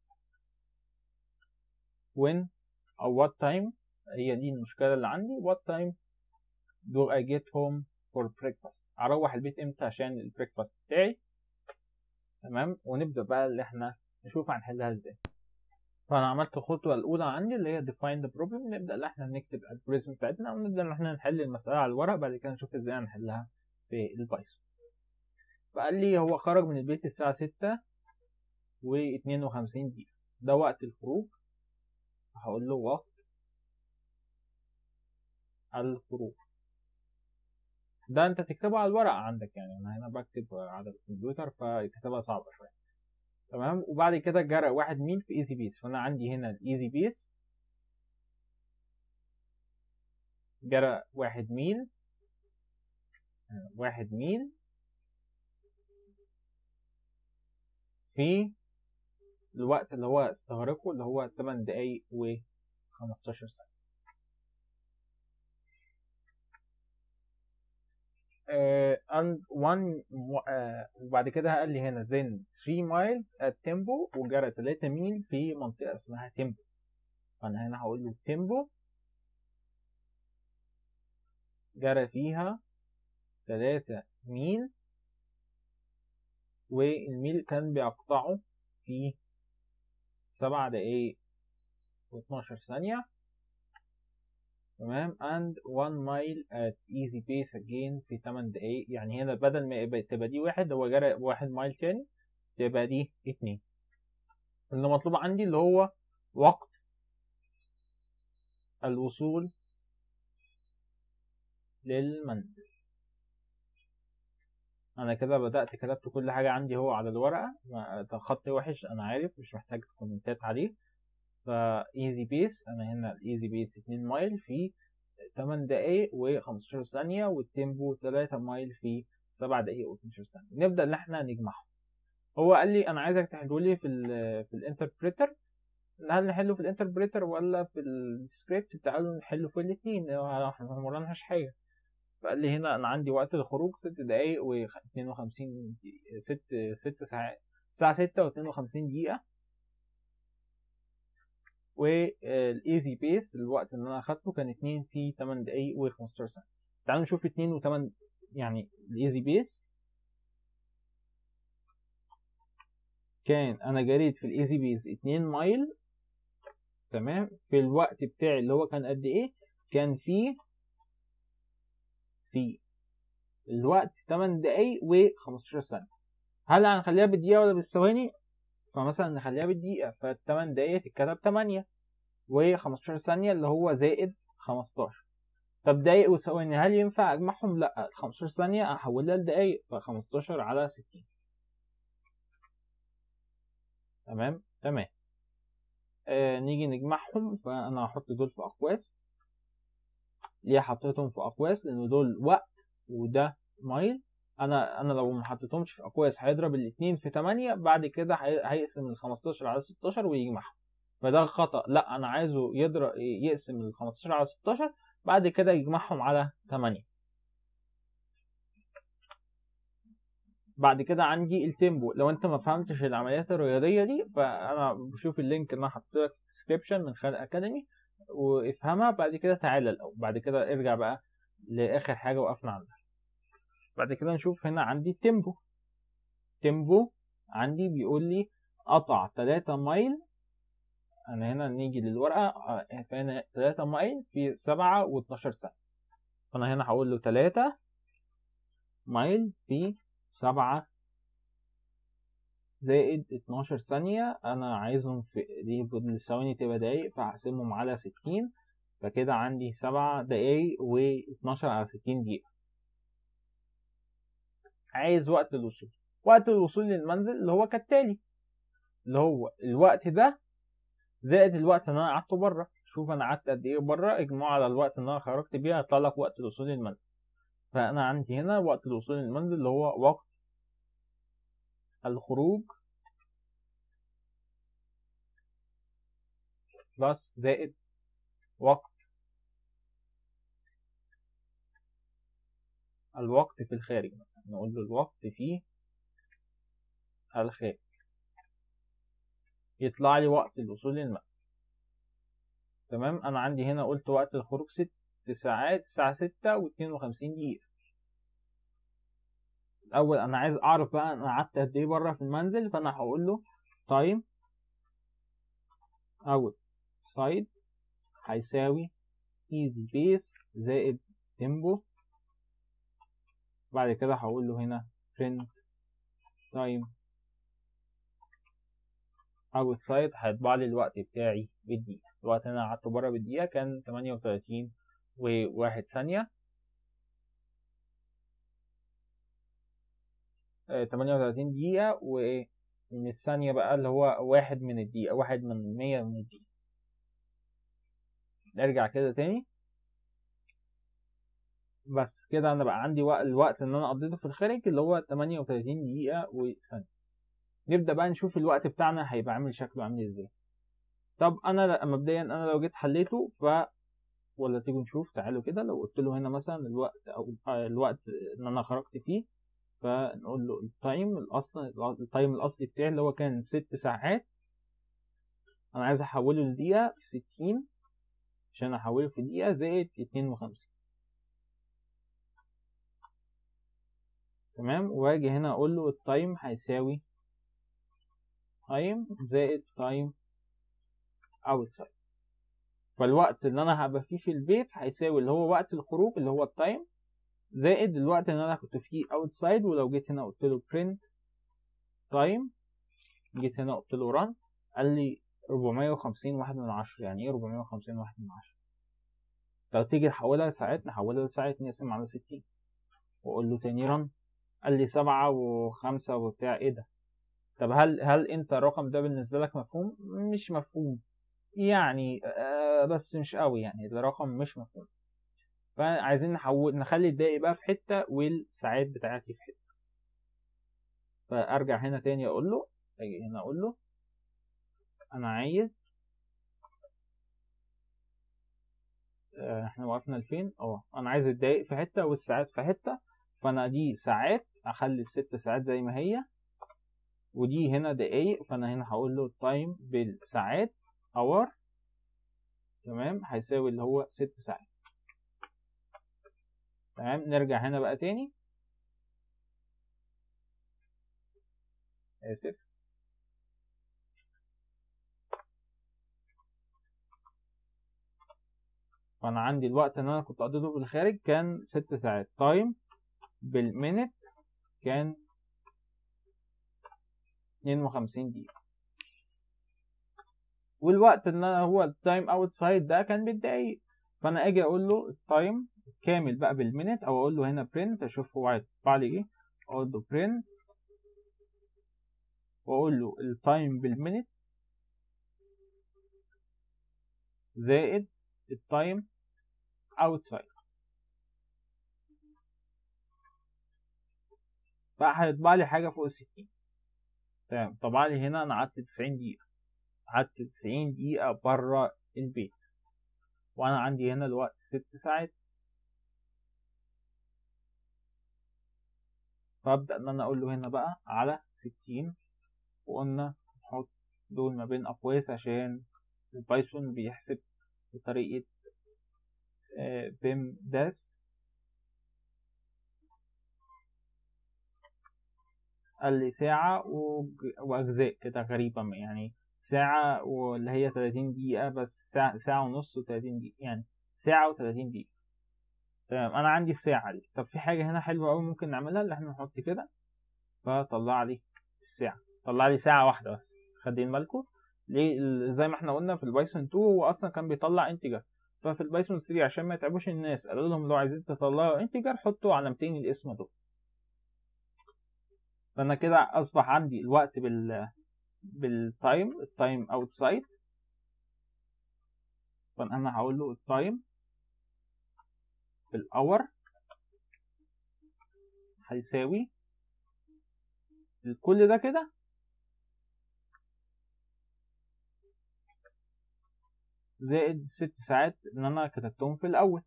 when أو what time، هي دي المشكلة اللي عندي. what time do I get home for breakfast؟ هروح البيت إمتى عشان البريكفاست بتاعي. تمام، ونبدأ بقى اللي إحنا نشوف هنحلها إزاي. فأنا عملت الخطوة الأولى عندي اللي هي define the problem. نبدأ إن إحنا نكتب الالجوريزم بتاعتنا ونبدأ إن إحنا نحل المسألة على الورق، بعد كده نشوف إزاي هنحلها في البايثون. فقال لي هو خرج من البيت الساعة ستة واتنين وخمسين دقيقة، ده وقت الخروج. هقول له وقت الخروج. ده انت تكتبه على الورق عندك، يعني انا هنا بكتب على الكمبيوتر فكتابة صعبة شوية. تمام، وبعد كده جرى واحد ميل في ايزي بيس. فانا عندي هنا الايزي بيس جرى واحد ميل واحد ميل في الوقت اللي هو استغرقه اللي هو تمن دقايق وخمستاشر ثانية. Uh, and one uh, وبعد كده قال لي هنا then three miles at tempo، وجرى تلاتة ميل في منطقة اسمها tempo. فأنا هنا هقول له tempo جرى فيها تلاتة ميل، والميل كان بيقطعه في سبع دقايق واتناشر ثانية. تمام، and one mile at easy pace again في تمن دقايق. يعني هنا بدل ما تبقى دي واحد هو جرى واحد مايل تاني، تبقى دي اتنين. اللي مطلوب عندي اللي هو وقت الوصول للمنزل. انا كده بدأت كتبت كل حاجة عندي هو على الورقة، خط وحش انا عارف، مش محتاج كومنتات عليه. فا easy pace انا هنا الايزي بيس اتنين مايل في تمن دقايق وخمستاشر ثانية، والتيمبو تلاتة مايل في سبع دقايق واتناشر ثانية. نبدأ ان احنا نجمعهم. هو قال لي انا عايزك تحله لي في ال في الانتربريتر. هل نحله في الانتربريتر ولا في السكريبت؟ تعالوا نحله في الاثنين، احنا ما وراناش حاجة. فقال لي هنا انا عندي وقت الخروج ست دقايق واتنين وخمسين ست ست ساعات، الساعة ستة واتنين وخمسين دقيقة. والايزي بيس الوقت اللي انا اخدته كان اتنين في تمن دقايق وخمستاشر ثانية. تعالوا نشوف اتنين وتمن، يعني الايزي بيس كان انا جريت في الايزي بيس اتنين مايل. تمام، في الوقت بتاعي اللي هو كان قد ايه؟ كان في في الوقت تمن دقايق وخمستاشر ثانية. هل هنخليها بالدقيقة ولا بالثواني؟ فمثلا نخليها بالدقيقة، فالتمن دقايق تتكتب تمانية وخمستاشر ثانية اللي هو زائد خمستاشر. طب دقايق وثواني هل ينفع اجمعهم؟ لا، ال خمستاشر ثانية احولها لدقايق، ف خمستاشر على ستين. تمام تمام. آه نيجي نجمعهم، فانا هحط دول في اقواس. ليه حطيتهم في اقواس؟ لان دول وقت وده مايل. انا انا لو ما حطيتهمش في اقواس هيضرب الاثنين في تمانية، بعد كده هيقسم ال خمستاشر على ستاشر ويجمعهم، فده خطأ. لا، انا عايزه يضرب يقسم ال خمستاشر على ستاشر بعد كده يجمعهم على تمانية. بعد كده عندي التيمبو. لو انت ما فهمتش العمليات الرياضيه دي فانا بشوف اللينك اللي انا حاطه لك في الديسكربشن من خلال اكاديمي وافهمها، بعد كده تعالى الاول، بعد كده ارجع بقى لاخر حاجه وقفنا عندها. بعد كده نشوف هنا عندي التيمبو. تيمبو عندي بيقول لي قطع تلاتة مايل. انا هنا نيجي للورقه، فهنا تلاتة مايل في سبعة واتناشر ثانيه، فانا هنا هقول له تلاتة مايل في سبعة زائد اتناشر ثانية. أنا عايزهم في دي الثواني تبقى دقايق، فهقسمهم على ستين، فكده عندي سبع دقايق واتناشر على ستين دقيقة. عايز وقت الوصول. وقت الوصول للمنزل اللي هو كالتالي، اللي هو الوقت ده زائد الوقت اللي أنا قعدته بره. شوف أنا قعدت قد إيه بره، اجمعه على الوقت اللي أنا خرجت بيه هيطلع لك وقت الوصول للمنزل. فأنا عندي هنا وقت الوصول للمنزل اللي هو وقت الخروج بس زائد وقت الوقت في الخارج. مثلا نقول له الوقت في الخارج، يطلع لي وقت الوصول للمنزل. تمام. انا عندي هنا قلت وقت الخروج ست ساعات، الساعة ستة واتنين وخمسين دقيقة. الاول انا عايز اعرف بقى انا قعدت قد ايه بره في المنزل، فانا هقول له تايم اوت سايد هيساوي ايزي بيس زائد تيمبو. بعد كده هقول له هنا print time outside هيطبع لي الوقت بتاعي بالدقيقة. الوقت اللي انا قعدته بره بالدقيقة كان تمانية وتلاتين وواحد ثانية. اه تمانية وتلاتين دقيقة، ومن الثانية بقى اللي هو واحد من الدقيقة، واحد من مية من الدقيقة. نرجع كده تاني. بس كده انا بقى عندي وقت الوقت اللي انا قضيته في الخارج اللي هو تمانية وتلاتين دقيقة وثانية. نبدأ بقى نشوف الوقت بتاعنا هيبقى عامل شكله عامل ازاي. طب انا مبدئيا انا لو جيت حليته ف ولا تيجوا نشوف، تعالوا كده. لو قلت له هنا مثلا الوقت او الوقت اللي انا خرجت فيه، فنقول له التايم الاصلي التايم الاصلي بتاعي اللي هو كان ست ساعات، انا عايز احوله لدقيقة في ستين عشان احوله في دقيقة زائد اتنين وخمسين. تمام. واجي هنا اقول له التايم هيساوي تايم زائد تايم اوتسايد. فالوقت اللي انا هبقى فيه في البيت هيساوي اللي هو وقت الخروج اللي هو التايم زائد الوقت اللي انا كنت فيه اوتسايد. ولو جيت هنا قلت له print time، جيت هنا قلت له run، قال لي اربعمية وخمسين واحد من عشرة. يعني ايه اربعمية وخمسين واحد من عشرة؟ لو تيجي نحولها لساعات، نحولها لساعات نقسم على ستين واقول له تاني run، قال لي سبعة وخمسة وبتاع. ايه ده؟ طب هل هل انت الرقم ده بالنسبة لك مفهوم؟ مش مفهوم يعني، آه بس مش قوي يعني، الرقم مش مفهوم. فعايزين نحول نخلي الدقايق بقى في حتة والساعات بتاعتي في حتة. فارجع هنا تاني اقول له، اجي هنا اقول له انا عايز آه احنا وقفنا لفين؟ اه انا عايز الدقايق في حتة والساعات في حتة. فانا دي ساعات اخلي الست ساعات زي ما هي، ودي هنا دقايق، فانا هنا هقول له تايم بالساعات اور. تمام. هيساوي اللي هو ست ساعات. تمام. نرجع هنا بقى تاني. اسف. فانا عندي الوقت اللي انا كنت قضيته في الخارج كان ست ساعات. تايم بالمينت كان اتنين وخمسين دقيقة. والوقت اللي انا هو التايم اوتسايد ده كان بالدقايق. فانا اجي اقول له التايم كامل بقى بالمينت، او اقول له هنا برنت اشوف هو هيطبع لي ايه. اقول له برنت واقول له التايم بالمينت زائد التايم outside. فهيطبع لي حاجه فوق ال ستين. تمام، طبع لي هنا انا قعدت تسعين دقيقه، قعدت تسعين دقيقه بره البيت، وانا عندي هنا الوقت ست ساعات. فابدا ان انا اقول له هنا بقى على ستين، وقلنا نحط دول ما بين اقواس عشان البايثون بيحسب بطريقه بيم داس. قال لي ساعة وأجزاء كده غريبة، يعني ساعة واللي هي تلاتين دقيقة بس، ساعة, ساعة ونص وتلاتين دقيقة، يعني ساعة وتلاتين دقيقة. تمام، أنا عندي الساعة دي. طب في حاجة هنا حلوة أوي ممكن نعملها، اللي احنا نحط كده، فطلع لي الساعة، طلع لي ساعة واحدة بس. خدين بالكم ليه؟ زي ما احنا قلنا في البايثون اتنين هو أصلا كان بيطلع انتجر، ففي البايثون تلاتة عشان ما يتعبوش الناس قالوا لهم لو عايزين تطلعوا انتجر حطوا علامتين الاسم دول. فانا كده اصبح عندي الوقت بال بالتايم، التايم اوتسايد. فانا هقول له التايم بالاور هيساوي كل ده كده زائد ست ساعات اللي انا كتبتهم في الاول،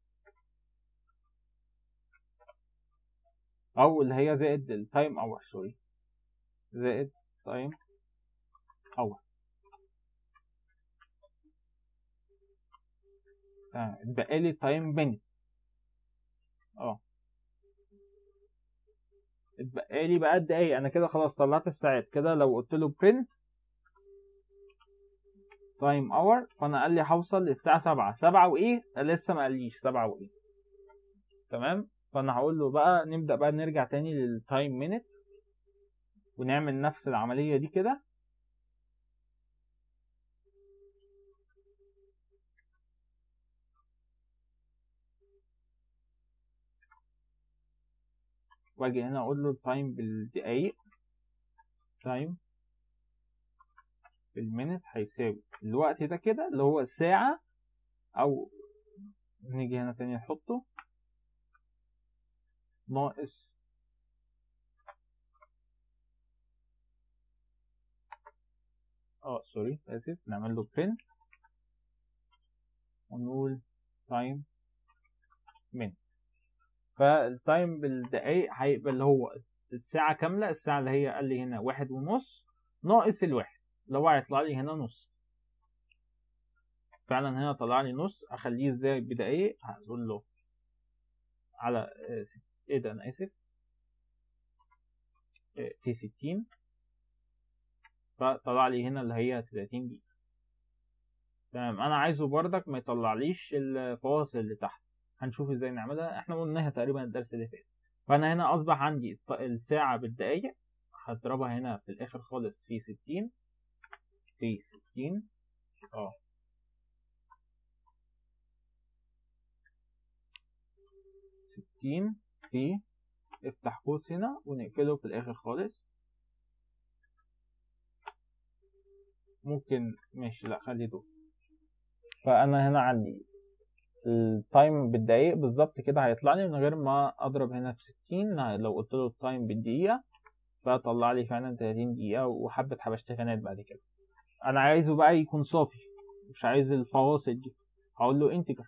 او اللي هي زائد التايم اور، سوري، زائد تايم اور. تمام، اتبقى لي تايم مينيت. اه اتبقى لي بقى الدقايق. انا كده خلاص طلعت الساعات كده. لو قلت له print تايم اور، فانا قال لي هوصل للساعه سبعة. سبعة وايه؟ لسه ما قاليش سبعة وايه. تمام، فانا هقول له بقى نبدا بقى نرجع تاني للتايم مينيت ونعمل نفس العمليه دي كده. واجي هنا اقول له التايم بالدقايق، تايم بالمينت هيساوي الوقت ده كده اللي هو الساعة، او نيجي هنا تاني نحطه ناقص اه سوري اسف، نعمل له print ونقول تايم مينت. فالتايم بالدقايق هيبقى اللي هو الساعة كاملة، الساعة اللي هي قال لي هنا واحد ونص ناقص الواحد اللي هو هيطلع لي هنا نص. فعلا هنا طلع لي نص. اخليه ازاي بدقايق؟ هقول له على ايه ده، انا اسف، في ستين، فطلع لي هنا اللي هي تلاتين دقيقة. تمام، انا عايزه بردك ما يطلعليش الفواصل اللي تحت. هنشوف ازاي نعملها، احنا قلناها تقريبا الدرس اللي فات. فانا هنا اصبح عندي الساعة بالدقايق، هضربها هنا في الاخر خالص في ستين، في ستين اه ستين في، افتح قوس هنا ونقفله في الاخر خالص. ممكن ماشي، لا خلي دول. فانا هنا عندي التايم بالدقايق بالظبط كده هيطلع لي من غير ما اضرب هنا في ستين. لو قلت له التايم بالدقيقة فطلع لي فعلا تلاتين دقيقة وحبة حبشتكنات بعد كده. انا عايزه بقى يكون صافي، مش عايز الفواصل دي. هقول له انتجر،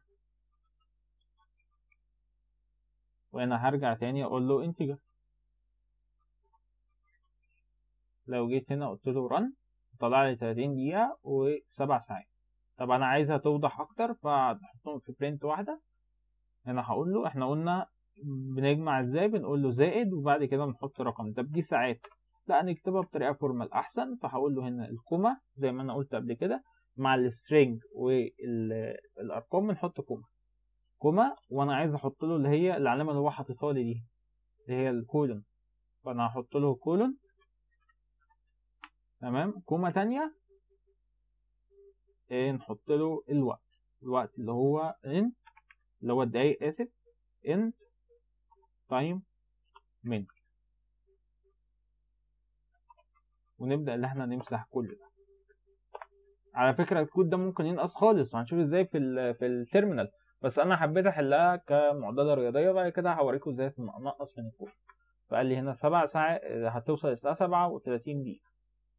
وانا هرجع تاني اقول له انتجر. لو جيت هنا قلت له رن طلع لي تلاتين دقيقة وسبع ساعات. طب انا عايزها توضح اكتر فهحطهم في برنت واحدة. هنا هقول له احنا قلنا بنجمع ازاي، بنقول له زائد وبعد كده بنحط رقم. طب دي ساعات، لا نكتبها بطريقة فورمال احسن. فهقول له هنا الكوما زي ما انا قلت قبل كده، مع السترينج والارقام بنحط كوما كوما وانا عايز احط له اللي هي العلامة اللي هو حاططها لي دي اللي هي الكولون. فانا هحط له كولون. تمام، كوما تانية ايه، نحط له الوقت، الوقت اللي هو ان اللي هو الدقايق اسف، ان تايم من، ونبدأ ان احنا نمسح كل ده. على فكرة الكود ده ممكن ينقص خالص، وهنشوف ازاي في ال في التيرمينال. بس انا حبيت احلها كمعضله رياضيه، وبعد كده هوريكم ازاي نقص من الكود. فقال لي هنا سبع ساعات هتوصل الساعه سبعة وتلاتين دقيقه.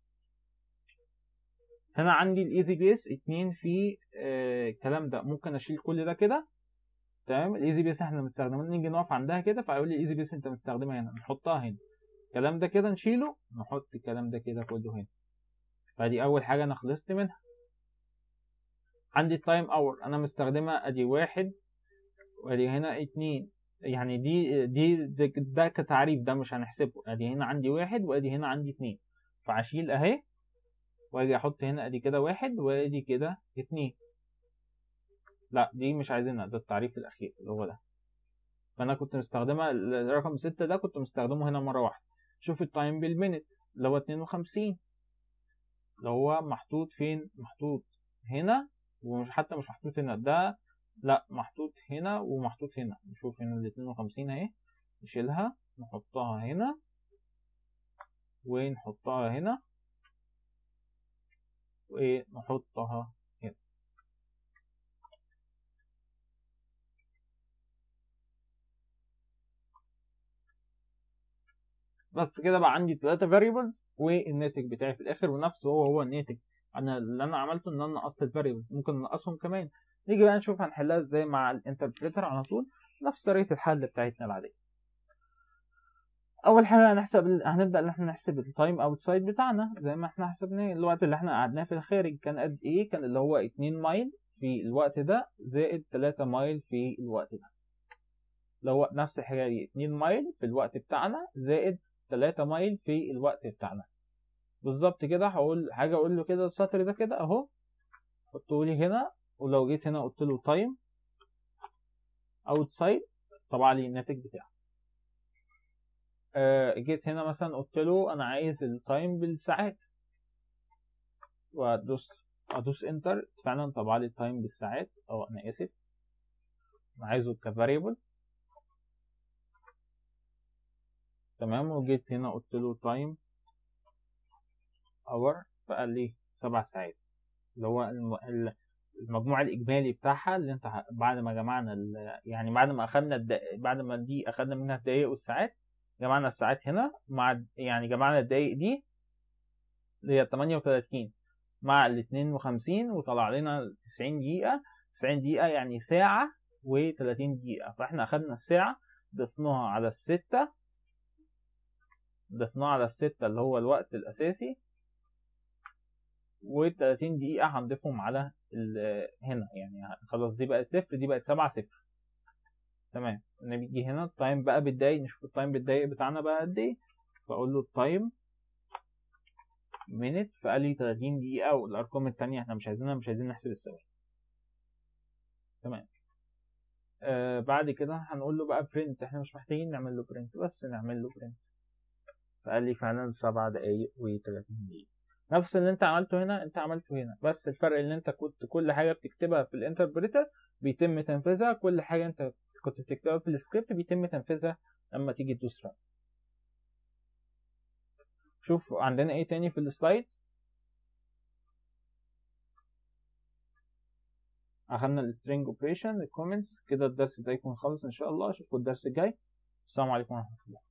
هنا عندي الايزي بيس اتنين في آه الكلام ده، ممكن اشيل كل ده كده. تمام، الايزي بيس احنا بنستخدمها نيجي نقف عندها كده، فيقول لي الايزي بيس انت مستخدمها هنا، نحطها هنا. الكلام ده كده نشيله، نحط الكلام ده كده كله هنا. فدي اول حاجه انا خلصت منها. عندي التايم اور انا مستخدمها ادي واحد، وادي هنا اتنين، يعني دي دي ده, ده كتعريف، ده مش هنحسبه. ادي هنا عندي واحد وادي هنا عندي اتنين، فاشيل اهي واجي احط هنا ادي كده واحد وادي كده اتنين. لا دي مش عايزينها، ده التعريف الاخير اللي هو ده. فانا كنت مستخدمها الرقم ستة ده كنت مستخدمه هنا مره واحده. شوف التايم بالمينت اللي هو اتنين وخمسين، اللي هو محطوط فين؟ محطوط هنا، ومش حتى مش محطوط هنا ده، لا محطوط هنا ومحطوط هنا. نشوف هنا ال اتنين وخمسين اهي، نشيلها نحطها هنا ونحطها هنا ونحطها هنا. بس كده بقى عندي ثلاثة variables والناتج بتاعي في الاخر، ونفس هو هو الناتج. انا اللي انا عملته ان انا نقصت الفاريبلز، ممكن نقصهم كمان. نيجي بقى نشوف هنحلها ازاي مع الانتربريتر على طول، نفس طريقة الحل بتاعتنا العادية. اول حاجه هنحسب ال... هنبدا ان احنا نحسب التايم اوتسايد بتاعنا زي ما احنا حسبناه. الوقت اللي احنا قعدناه في الخارج كان قد ايه؟ كان اللي هو اتنين مايل في الوقت ده زائد تلاتة مايل في الوقت ده. اللي هو نفس الحاجه دي، اتنين مايل في الوقت بتاعنا زائد تلاتة مايل في الوقت بتاعنا. بالظبط كده. هقول حاجه اقول له كده السطر ده كده اهو، حطه لي هنا. ولو جيت هنا قلت له تايم اوتسايد طبع لي الناتج بتاعه. آه جيت هنا مثلا قلت له انا عايز التايم بالساعات، وادوس ادوس انتر، فعلا طبع لي التايم بالساعات. او انا اسف، انا عايزه كفاريبل. تمام، وجيت هنا قلت له تايم اور، فقال لي سبع ساعات، اللي هو الم- المجموع الاجمالي بتاعها اللي انت ه- بعد ما جمعنا يعني بعد ما اخدنا الدقائق، بعد ما دي اخدنا منها الدقائق والساعات، جمعنا الساعات هنا مع يعني جمعنا الدقائق دي اللي هي تمانية وتلاتين مع ال اتنين وخمسين، وطلع لنا تسعين دقيقة. تسعين دقيقة يعني ساعة و30 دقيقة. فاحنا اخدنا الساعة ضفناها على الستة، ضفناها على الستة اللي هو الوقت الأساسي، و30 دقيقة هنضيفهم على هنا. يعني خلاص دي بقت صفر، دي بقت سبعة صفر. تمام، نيجي هنا التايم بقى بالدقايق، نشوف التايم بالدقايق بتاعنا بقى قد ايه. فاقول له التايم مينت، فقال لي تلاتين دقيقة، والأرقام التانية احنا مش عايزينها، مش عايزين نحسب الثواني. تمام. آه بعد كده هنقول له بقى برنت، احنا مش محتاجين نعمل له برنت، بس نعمل له برنت. فقال لي فعلا سبع دقايق و30 دقيقة. نفس اللي انت عملته هنا انت عملته هنا، بس الفرق ان انت كنت كل حاجة بتكتبها في الانتربريتر بيتم تنفيذها، كل حاجة انت كنت بتكتبها في السكريبت بيتم تنفيذها لما تيجي تدوس رن. شوف عندنا ايه تاني في السلايدز. اخدنا السترينج اوبريشن، الكومنتس. كده الدرس ده يكون خلص ان شاء الله. اشوفكم الدرس الجاي. السلام عليكم ورحمة الله.